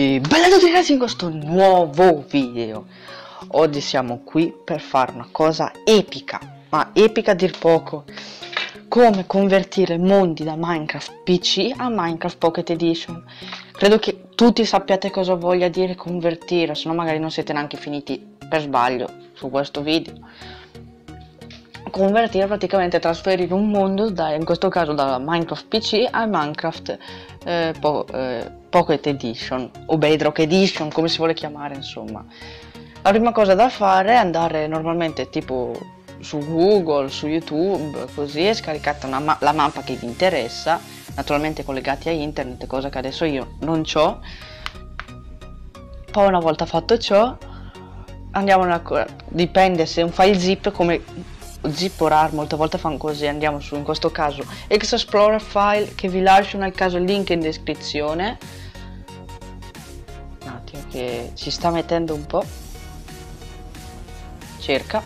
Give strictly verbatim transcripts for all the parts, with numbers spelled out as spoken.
E bella a tutti ragazzi in questo nuovo video. Oggi siamo qui per fare una cosa epica, ma epica a dir poco. Come convertire mondi da Minecraft P C a Minecraft Pocket Edition. Credo che tutti sappiate cosa voglia dire convertire, se no magari non siete neanche finiti per sbaglio su questo video. Convertire praticamente trasferire un mondo da, in questo caso da Minecraft P C a Minecraft eh, po eh, Pocket Edition o Bedrock Edition, come si vuole chiamare, insomma. La prima cosa da fare è andare normalmente tipo su Google, su YouTube, così, e scaricate una ma la mappa che vi interessa, naturalmente collegati a internet, cosa che adesso io non c'ho. Poi una volta fatto ciò andiamo nella, dipende se è un file zip come zip o rar, molte volte fanno così, andiamo su, in questo caso, Explorer File, che vi lascio nel caso il link in descrizione. Un attimo che ci sta mettendo un po', circa.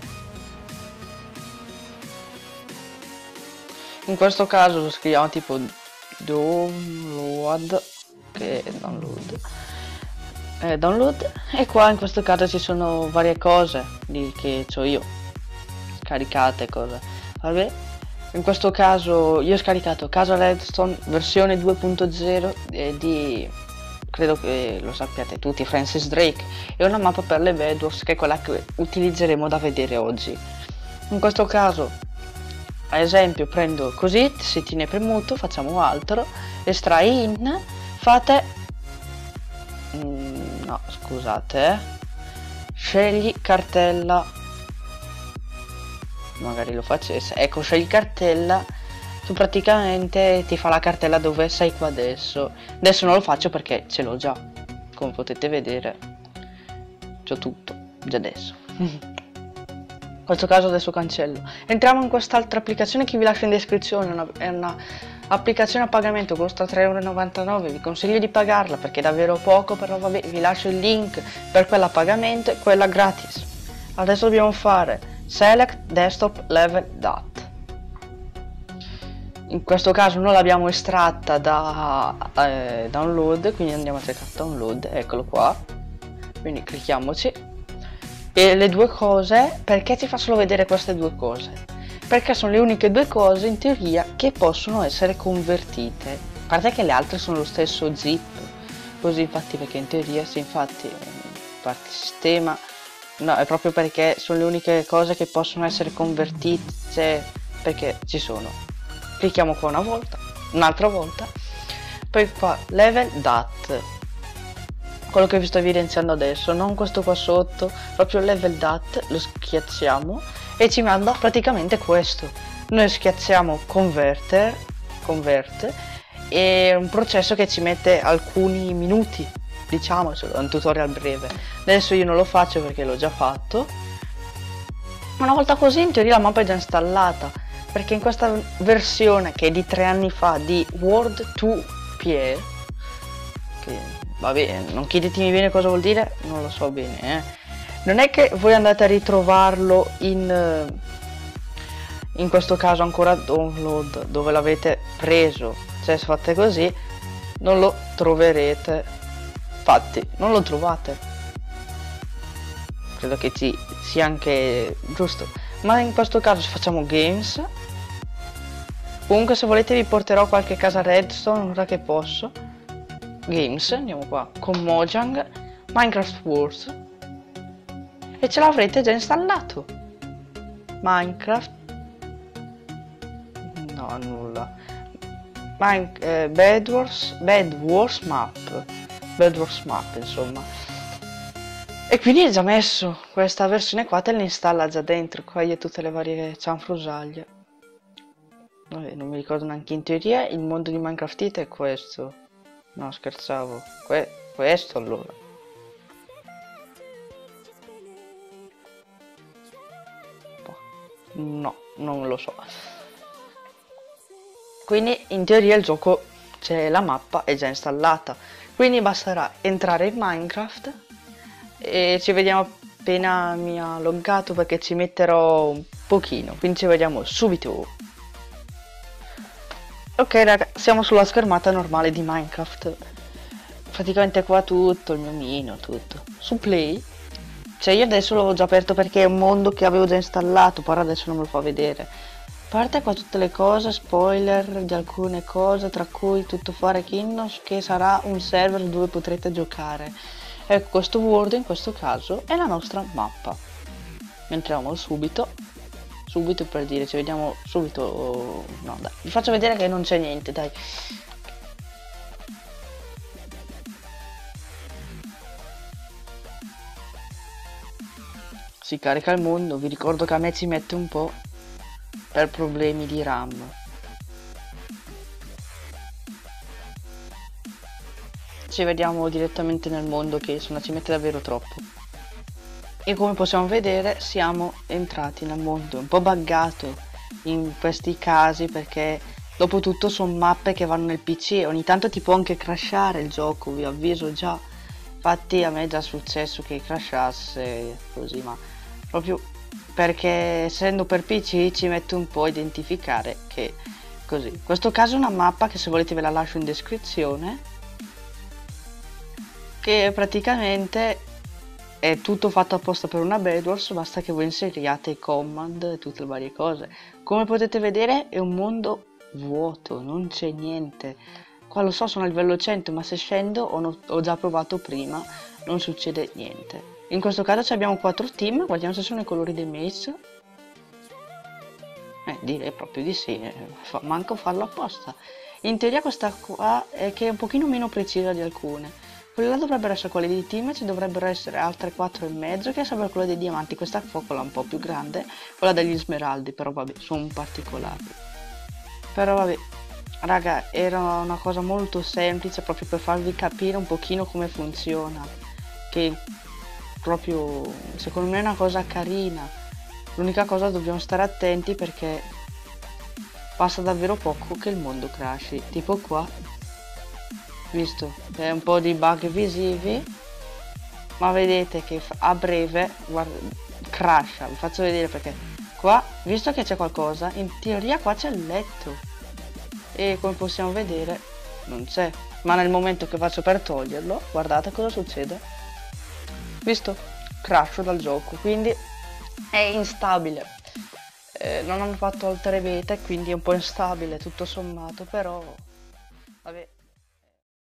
In questo caso lo scriviamo tipo download, che è download, eh, download, e qua in questo caso ci sono varie cose di che ho io caricate, cosa, vabbè. In questo caso io ho scaricato Casa Redstone versione due punto zero eh, di, credo che lo sappiate tutti, Francis Drake, e una mappa per le Bedwars che è quella che utilizzeremo da vedere oggi. In questo caso, ad esempio, prendo così, se tiene premuto, facciamo altro, estrai in, fate mm, no scusate eh. scegli cartella, magari lo facesse, ecco, scegli cartella, tu praticamente ti fa la cartella dove sei qua adesso. Adesso non lo faccio perché ce l'ho già, come potete vedere c'ho tutto già adesso. In questo caso adesso cancello, entriamo in quest'altra applicazione che vi lascio in descrizione. Una, è una applicazione a pagamento, costa tre e novantanove euro, vi consiglio di pagarla perché è davvero poco, però vabbè, vi lascio il link per quella a pagamento e quella gratis. Adesso dobbiamo fare Select Desktop Level Dat. In questo caso noi l'abbiamo estratta da eh, download, quindi andiamo a cercare download, eccolo qua, quindi clicchiamoci. E le due cose, perché ti fa solo vedere queste due cose? Perché sono le uniche due cose in teoria che possono essere convertite, a parte che le altre sono lo stesso zip, così infatti, perché in teoria sì, infatti parte sistema. No, è proprio perché sono le uniche cose che possono essere convertite, perché ci sono. Clicchiamo qua una volta, un'altra volta, poi qua Level Dat, quello che vi sto evidenziando adesso, non questo qua sotto, proprio Level Dat, lo schiacciamo e ci manda praticamente questo. Noi schiacciamo Converter, Convert, è un processo che ci mette alcuni minuti, diciamocelo, è un tutorial breve. Adesso io non lo faccio perché l'ho già fatto. Una volta così in teoria la mappa è già installata, perché in questa versione che è di tre anni fa di World due Pier, che vabbè, non chiedetemi bene cosa vuol dire, non lo so bene, eh. Non è che voi andate a ritrovarlo in in questo caso ancora download dove l'avete preso, cioè se fate così non lo troverete, infatti non lo trovate, credo che ci sia anche giusto, ma in questo caso se facciamo games, comunque se volete vi porterò qualche casa redstone ora che posso. Games, andiamo qua con Mojang, Minecraft Wars, e ce l'avrete già installato. Minecraft, no, nulla. Mine, eh, Bedwars, Bedwars Map, Bedwars Map, insomma. E quindi è già messo, questa versione qua te la installa già dentro, qua hai tutte le varie cianfrusaglie. Vabbè, non mi ricordo neanche, in teoria il mondo di Minecraft è questo. No, scherzavo, que questo allora. No, non lo so. Quindi in teoria il gioco, c'è la mappa, è già installata. Quindi basterà entrare in Minecraft e ci vediamo appena mi ha loggato, perché ci metterò un pochino. Quindi ci vediamo subito. Ok raga, siamo sulla schermata normale di Minecraft. praticamente qua tutto, il mio mino, tutto. Su Play, cioè io adesso l'ho già aperto perché è un mondo che avevo già installato, però adesso non me lo fa vedere. A parte qua tutte le cose, spoiler di alcune cose, tra cui tutto fare Kinnos, che sarà un server dove potrete giocare. Ecco, questo world in questo caso è la nostra mappa. Entriamo subito, subito per dire, ci vediamo subito, no dai, vi faccio vedere che non c'è niente, dai. Si carica il mondo, vi ricordo che a me ci mette un po' per problemi di RAM. Ci vediamo direttamente nel mondo che insomma ci mette davvero troppo. E come possiamo vedere siamo entrati nel mondo, un po' buggato in questi casi perché dopo tutto sono mappe che vanno nel P C, ogni tanto ti può anche crashare il gioco, vi avviso già. Infatti a me è già successo che crashasse così, ma proprio perché essendo per P C ci mette un po' a identificare che così. In questo caso è una mappa che se volete ve la lascio in descrizione, che praticamente è tutto fatto apposta per una Bedwars, basta che voi inseriate i command e tutte le varie cose. Come potete vedere è un mondo vuoto, non c'è niente. Qua lo so, sono a livello cento, ma se scendo ho, no ho già provato prima, non succede niente. In questo caso abbiamo quattro team, guardiamo se sono i colori dei mace. Eh, direi proprio di sì, eh, fa manco farlo apposta. In teoria questa qua è che è un pochino meno precisa di alcune. Quelle là dovrebbero essere quelle dei team, ci dovrebbero essere altre quattro e mezzo che sarebbero quelle dei diamanti. Questa qua quella un po' più grande, quella degli smeraldi, però vabbè, sono particolari. Però vabbè, raga, era una cosa molto semplice proprio per farvi capire un pochino come funziona, che proprio secondo me è una cosa carina. L'unica cosa dobbiamo stare attenti perché passa davvero poco che il mondo crashi, tipo qua, visto c'è un po' di bug visivi, ma vedete che a breve guarda, crasha. Vi faccio vedere perché qua, visto che c'è qualcosa, in teoria qua c'è il letto e come possiamo vedere non c'è, ma nel momento che faccio per toglierlo, guardate cosa succede, visto? Crasho dal gioco, quindi è instabile. Eh, non hanno fatto altre beta, quindi è un po' instabile tutto sommato, però vabbè.